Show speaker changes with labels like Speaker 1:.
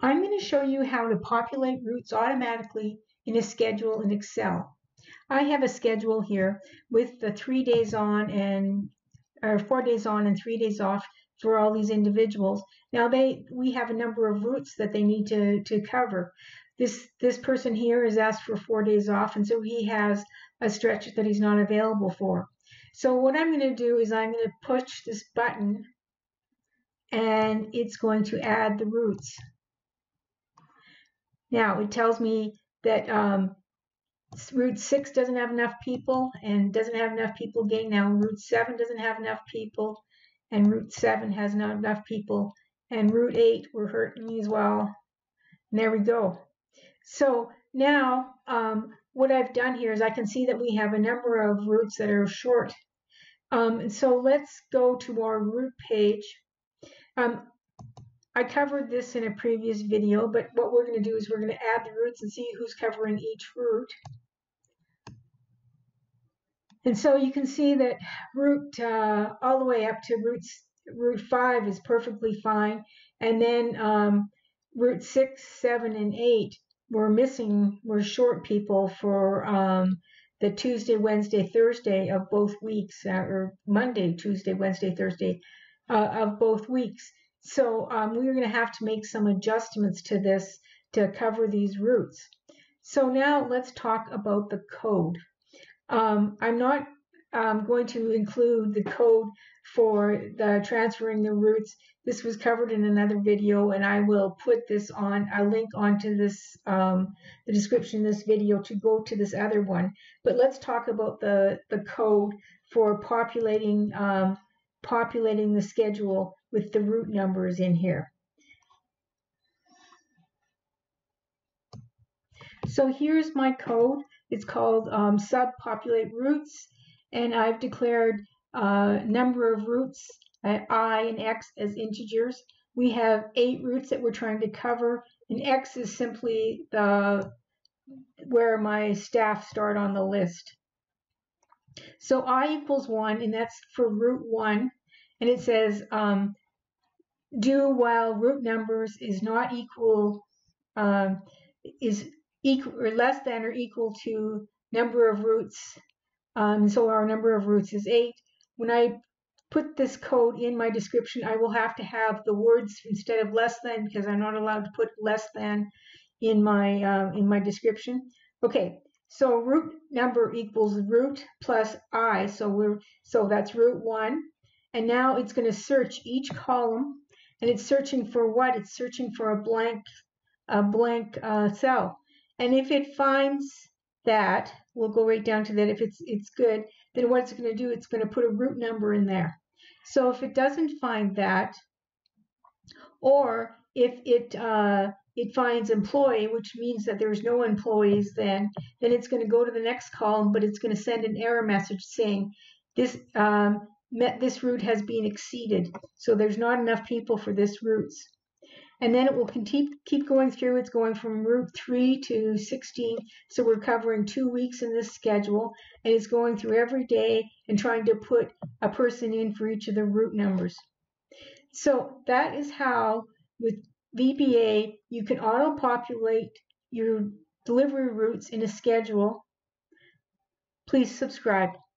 Speaker 1: I'm going to show you how to populate routes automatically in a schedule in Excel. I have a schedule here with the 3 days on and 4 days on and 3 days off for all these individuals. Now we have a number of routes that they need to cover. This person here is asked for 4 days off, and so he has a stretch that he's not available for. So what I'm going to do is I'm going to push this button and it's going to add the routes. Now it tells me that Route 6 doesn't have enough people and doesn't have enough people again. Now Route 7 doesn't have enough people and Route 7 has not enough people, and Route 8 we're hurting me as well. And there we go. So now what I've done here is I can see that we have a number of routes that are short. And so let's go to our route page. I covered this in a previous video, but what we're going to do is we're going to add the routes and see who's covering each route. And so you can see that route all the way up to route 5 is perfectly fine. And then route 6, 7, and 8 we're short people for the Tuesday, Wednesday, Thursday of both weeks, or Monday, Tuesday, Wednesday, Thursday of both weeks. So we're going to have to make some adjustments to this to cover these routes. So now let's talk about the code. I'm not going to include the code for the transferring the routes. This was covered in another video, and I will put this on a link onto this the description of this video to go to this other one. But let's talk about the code for populating the schedule with the route numbers in here. So here's my code. It's called sub-populate routes, and I've declared number of routes, I and X, as integers. We have 8 routes that we're trying to cover, and X is simply where my staff start on the list. So I equals 1, and that's for route 1, and it says do while route numbers is not equal, is equal or less than or equal to number of routes. So our number of routes is 8. When I put this code in my description, I will have to have the words instead of less than, because I'm not allowed to put less than in my description. Okay, so route number equals route plus I, so that's route 1, and now it's going to search each column, and it's searching for what? It's searching for a blank cell, and if it finds that, we'll go right down to that. If it's good, then what it's going to do, it's going to put a route number in there. So if it doesn't find that, or if it finds employee, which means that there's no employees, then it's going to go to the next column, but it's going to send an error message saying this route has been exceeded. So there's not enough people for this routes. And then it will keep going through. It's going from route 3 to 16. So we're covering 2 weeks in this schedule, and it's going through every day and trying to put a person in for each of the route numbers. So that is how, with VBA, you can auto-populate your delivery routes in a schedule. Please subscribe.